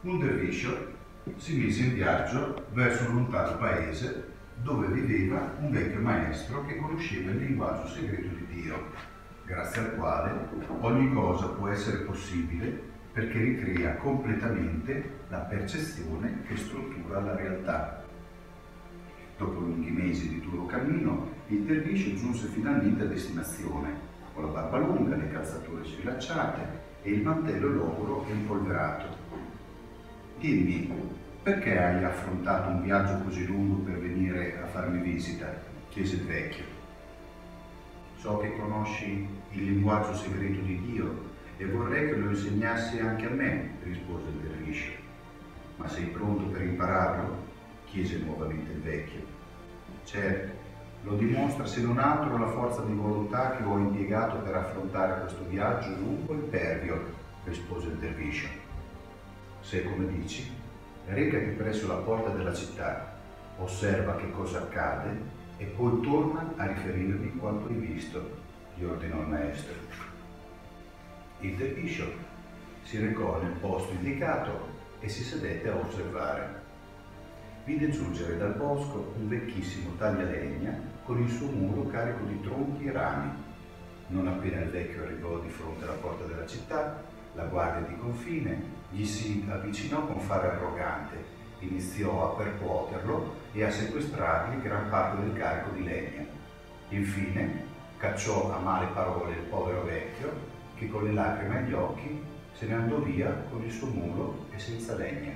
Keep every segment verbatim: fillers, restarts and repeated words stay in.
Un derviscio si mise in viaggio verso un lontano paese dove viveva un vecchio maestro che conosceva il linguaggio segreto di Dio, grazie al quale ogni cosa può essere possibile perché ricrea completamente la percezione che struttura la realtà. Dopo lunghi mesi di duro cammino, il derviscio giunse finalmente a destinazione, con la barba lunga, le calzature sfilacciate e il mantello logoro e impolverato. Dimmi, perché hai affrontato un viaggio così lungo per venire a farmi visita? Chiese il vecchio. So che conosci il linguaggio segreto di Dio e vorrei che lo insegnassi anche a me, rispose il derviscio. Ma sei pronto per impararlo? Chiese nuovamente il vecchio. Certo, lo dimostra se non altro la forza di volontà che ho impiegato per affrontare questo viaggio lungo e impervio, rispose il derviscio. Se come dici, recati presso la porta della città, osserva che cosa accade e poi torna a riferirmi quanto hai visto, gli ordinò il maestro. Il derviscio si recò nel posto indicato e si sedette a osservare. Vide giungere dal bosco un vecchissimo taglialegna con il suo mulo carico di tronchi e rami. Non appena il vecchio arrivò di fronte alla porta della città, la guardia di confine gli si avvicinò con fare arrogante, iniziò a percuoterlo e a sequestrargli gran parte del carico di legna. Infine cacciò a male parole il povero vecchio che con le lacrime agli occhi se ne andò via con il suo mulo e senza legna.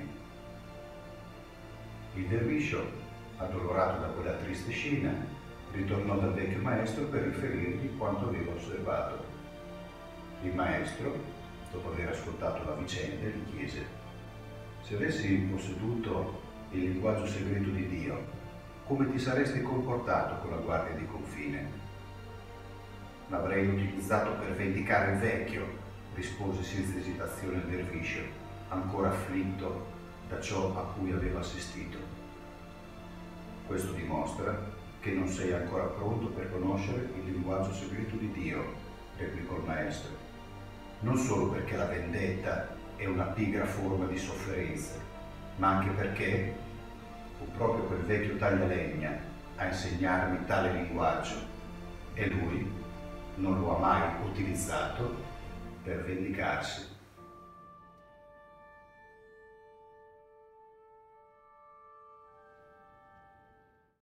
Il derviscio, addolorato da quella triste scena, ritornò dal vecchio maestro per riferirgli quanto aveva osservato. Il maestro, dopo aver ascoltato la vicenda, gli chiese: se avessi posseduto il linguaggio segreto di Dio, come ti saresti comportato con la guardia di confine? L'avrei utilizzato per vendicare il vecchio, rispose senza esitazione il derviscio, ancora afflitto da ciò a cui aveva assistito. Questo dimostra che non sei ancora pronto per conoscere il linguaggio segreto di Dio, replicò il maestro. Non solo perché la vendetta è una pigra forma di sofferenza, ma anche perché fu proprio quel vecchio taglialegna a insegnarmi tale linguaggio e lui non lo ha mai utilizzato per vendicarsi.